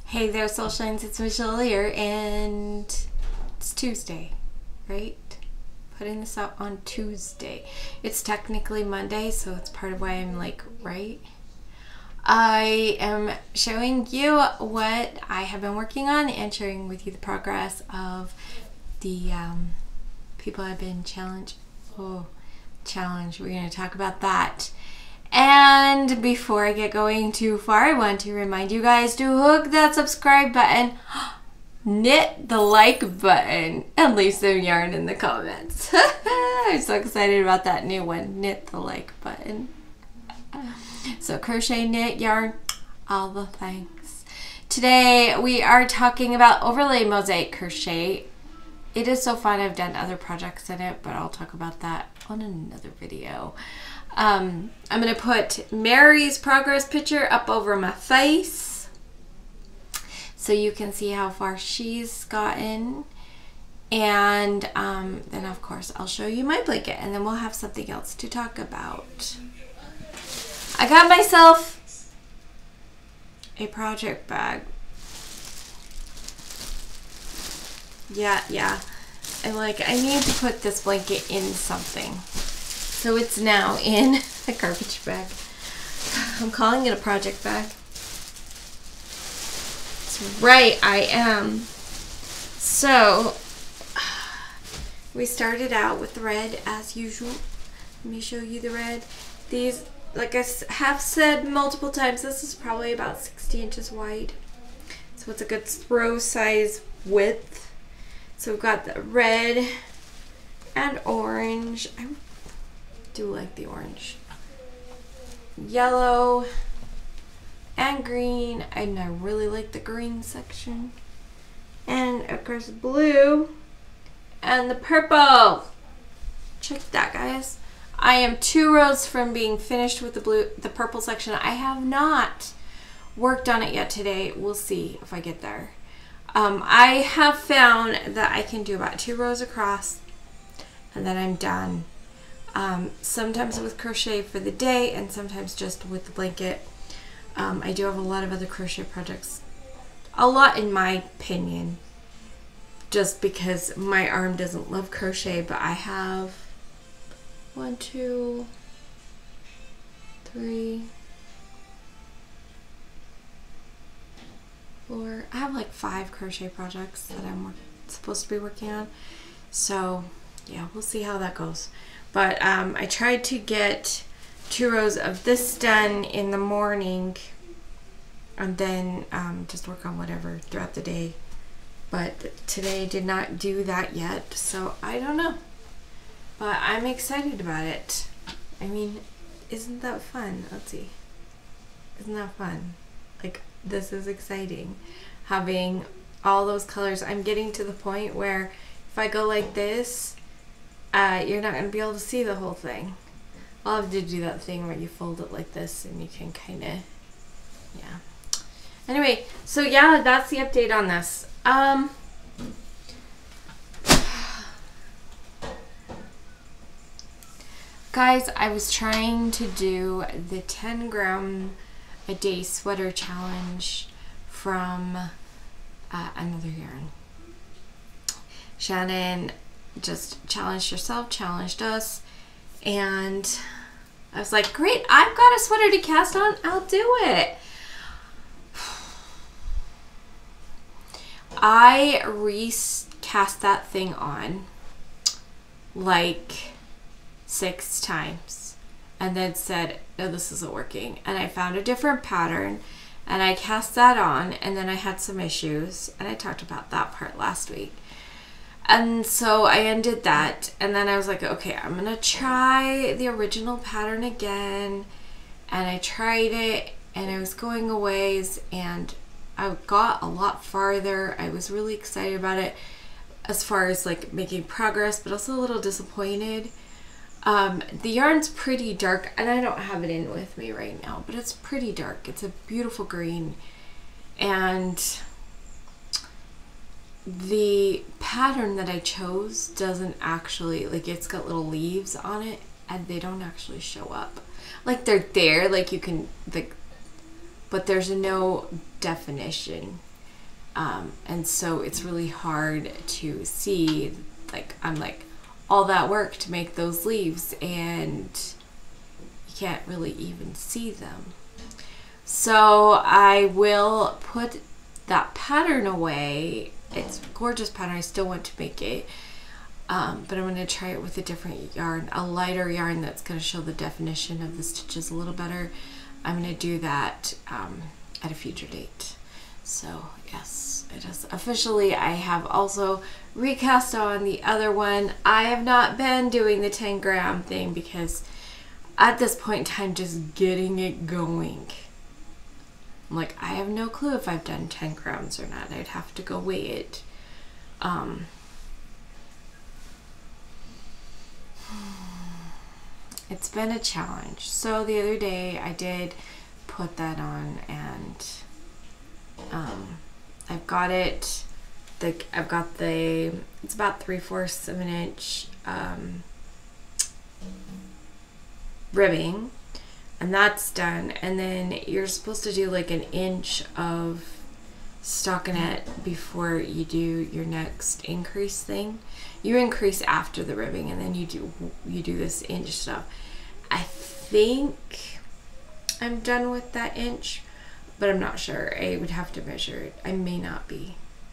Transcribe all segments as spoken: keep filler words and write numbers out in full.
Hey there, Soul Shines, it's Michele here, and it's Tuesday, right? Putting this out on Tuesday. It's technically Monday, so it's part of why I'm like, right? I am showing you what I have been working on and sharing with you the progress of the um, people I've been challenged. Oh, challenge. We're going to talk about that. And before I get going too far, I want to remind you guys to hook that subscribe button, knit the like button, and leave some yarn in the comments. I'm so excited about that new one, knit the like button. So crochet, knit, yarn, all the things. Today we are talking about overlay mosaic crochet. It is so fun. I've done other projects in it, but I'll talk about that on another video. Um, I'm going to put Mary's progress picture up over my face so you can see how far she's gotten. And um, then, of course, I'll show you my blanket, and then we'll have something else to talk about. I got myself a project bag. Yeah, yeah. I'm like, I need to put this blanket in something. So it's now in a garbage bag. I'm calling it a project bag. That's right, I am. So, we started out with the red as usual. Let me show you the red. These, like I have said multiple times, this is probably about sixty inches wide. So it's a good throw size width. So we've got the red and orange. I do like the orange, yellow, and green, and I really like the green section, and of course blue and the purple. Check that, guys. I am two rows from being finished with the blue, the purple section. I have not worked on it yet today. We'll see if I get there. Um, I have found that I can do about two rows across, and then I'm done. Um, sometimes with crochet for the day, and sometimes just with the blanket. Um, I do have a lot of other crochet projects. A lot, in my opinion, just because my arm doesn't love crochet, but I have one, two, three, four. I have like five crochet projects that I'm supposed to be working on. So yeah, we'll see how that goes. But um, I tried to get two rows of this done in the morning, and then um, just work on whatever throughout the day. But today did not do that yet, so I don't know. But I'm excited about it. I mean, isn't that fun? Let's see. Isn't that fun? Like, this is exciting. Having all those colors. I'm getting to the point where if I go like this, Uh, you're not going to be able to see the whole thing. I'll have to do that thing where you fold it like this and you can kind of, yeah. Anyway, so yeah, that's the update on this. Um, guys, I was trying to do the ten gram a day sweater challenge from uh, another yarn. Shannon just challenged herself, challenged us, and I was like, great, I've got a sweater to cast on, I'll do it. I recast that thing on like six times and then said, no, this isn't working, and I found a different pattern and I cast that on, and then I had some issues, and I talked about that part last week. And so I undid that, and then I was like, okay, I'm gonna try the original pattern again. And I tried it, and I was going a ways, and I got a lot farther. I was really excited about it as far as like making progress, but also a little disappointed. Um, the yarn's pretty dark, and I don't have it in with me right now, but it's pretty dark. It's a beautiful green, and the pattern that I chose doesn't actually, like, it's got little leaves on it, and they don't actually show up. Like, they're there, like you can, like, but there's no definition. Um, and so it's really hard to see, like, I'm like, all that work to make those leaves and you can't really even see them. So I will put that pattern away. It's a gorgeous pattern. I still want to make it. Um, but I'm going to try it with a different yarn, a lighter yarn that's going to show the definition of the stitches a little better. I'm going to do that um, at a future date. So yes, it is officially. I have also recast on the other one. I have not been doing the ten gram thing because at this point in time, just getting it going. I'm like, I have no clue if I've done ten grams or not. I'd have to go weigh it. Um, it's been a challenge. So the other day I did put that on, and um, I've got it, the, I've got the, it's about three fourths of an inch um, ribbing, and that's done. And then you're supposed to do like an inch of stockinette before you do your next increase thing. You increase after the ribbing, and then you do you do this inch stuff. I think I'm done with that inch, but I'm not sure. I would have to measure it. I may not be.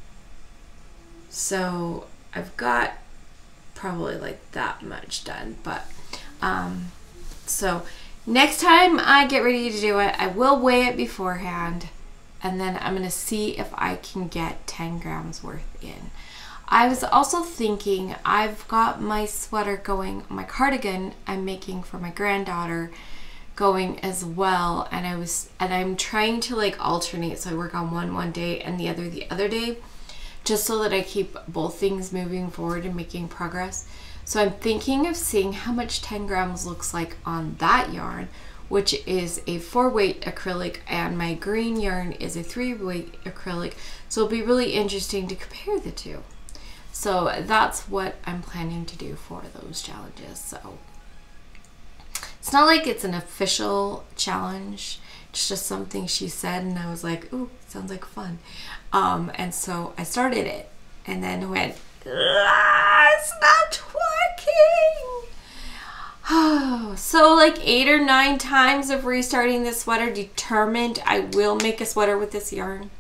So I've got probably like that much done, but um, so next time I get ready to do it, I will weigh it beforehand, and then I'm gonna see if I can get ten grams worth in. I was also thinking, I've got my sweater going, my cardigan I'm making for my granddaughter going as well, and I was and I'm trying to like alternate, so I work on one one day and the other the other day, just so that I keep both things moving forward and making progress. So I'm thinking of seeing how much ten grams looks like on that yarn, which is a four weight acrylic, and my green yarn is a three weight acrylic. So it'll be really interesting to compare the two. So that's what I'm planning to do for those challenges. So it's not like it's an official challenge. It's just something she said, and I was like, ooh, sounds like fun. Um, and so I started it, and then went, ah, it's not working. Oh, so like eight or nine times of restarting this sweater, determined I will make a sweater with this yarn.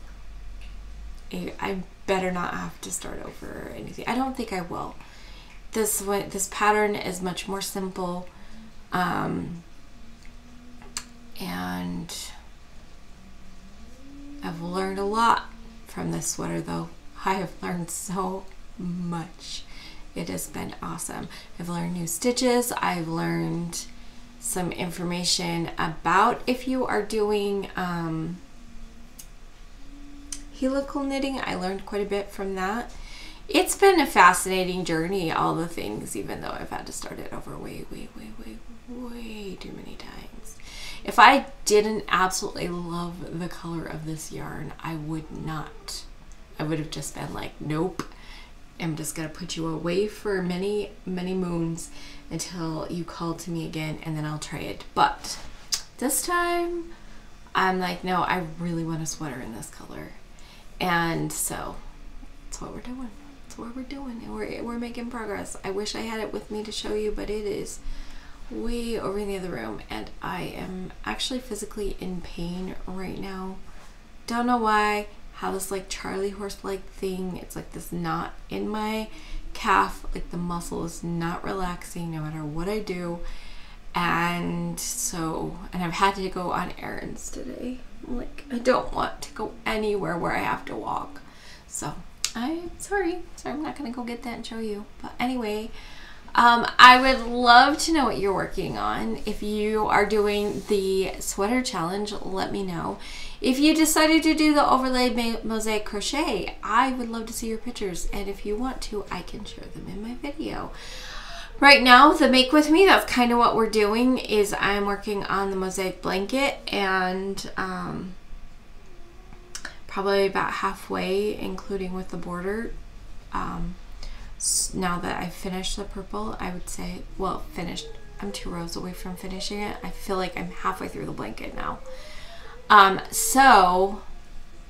I better not have to start over or anything. I don't think I will. This one, this pattern is much more simple, um, and I've learned a lot from this sweater, though. I have learned so much. It has been awesome. I've learned new stitches. I've learned some information about if you are doing um, helical knitting. I learned quite a bit from that. It's been a fascinating journey, all the things, even though I've had to start it over way, way, way, way, way too many times. If I didn't absolutely love the color of this yarn, I would not. I would have just been like, nope. I'm just gonna put you away for many, many moons until you call to me again, and then I'll try it. But this time, I'm like, no, I really want a sweater in this color. And so that's what we're doing. That's what we're doing, and we're, we're making progress. I wish I had it with me to show you, but it is way over in the other room, and I am actually physically in pain right now. Don't know why. How this like Charlie horse like thing, it's like this knot in my calf, like the muscle is not relaxing no matter what I do. And so, and I've had to go on errands today. Like, I don't want to go anywhere where I have to walk. So I'm sorry. Sorry, I'm not gonna go get that and show you. But anyway, um, I would love to know what you're working on. If you are doing the sweater challenge, let me know. If you decided to do the overlay mosaic crochet, I would love to see your pictures. And if you want to, I can share them in my video. Right now, the make with me, that's kind of what we're doing, is I'm working on the mosaic blanket, and um, probably about halfway, including with the border. Um, now that I've finished the purple, I would say, well, finished. I'm two rows away from finishing it. I feel like I'm halfway through the blanket now. Um, so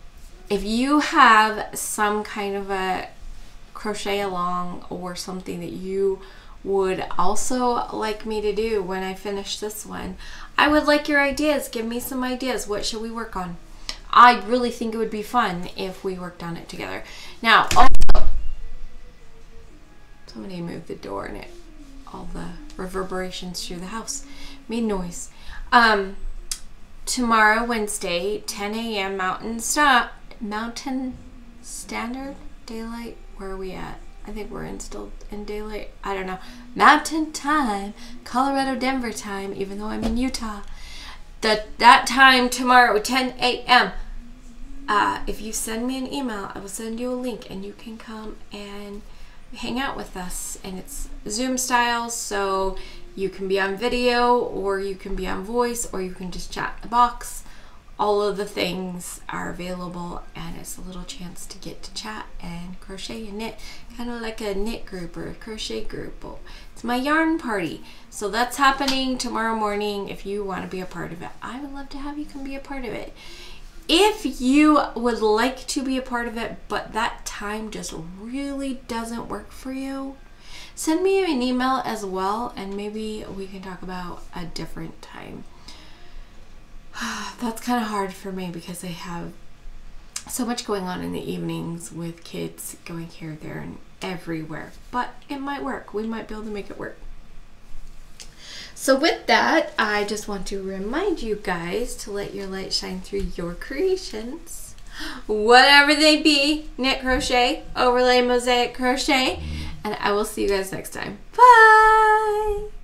if you have some kind of a crochet along or something that you would also like me to do when I finish this one, I would like your ideas. Give me some ideas. What should we work on? I really think it would be fun if we worked on it together. Now, also, somebody moved the door and it, all the reverberations through the house made noise. Um, tomorrow, Wednesday, ten A M Mountain Stop, Mountain Standard Daylight. Where are we at? I think we're in still in daylight. I don't know. Mountain time, Colorado, Denver time, even though I'm in Utah. That that time tomorrow, ten A M Uh, if you send me an email, I will send you a link and you can come and hang out with us. And it's Zoom style, so you can be on video or you can be on voice or you can just chat in the box. All of the things are available, and it's a little chance to get to chat and crochet and knit, kind of like a knit group or a crochet group. Oh, it's my yarn party. So that's happening tomorrow morning. If you want to be a part of it, I would love to have you come be a part of it. If you would like to be a part of it, but that time just really doesn't work for you, send me an email as well, and maybe we can talk about a different time. That's kind of hard for me because I have so much going on in the evenings with kids going here, there, and everywhere. But it might work. We might be able to make it work. So with that, I just want to remind you guys to let your light shine through your creations, whatever they be, knit, crochet, overlay, mosaic, crochet, and I will see you guys next time. Bye!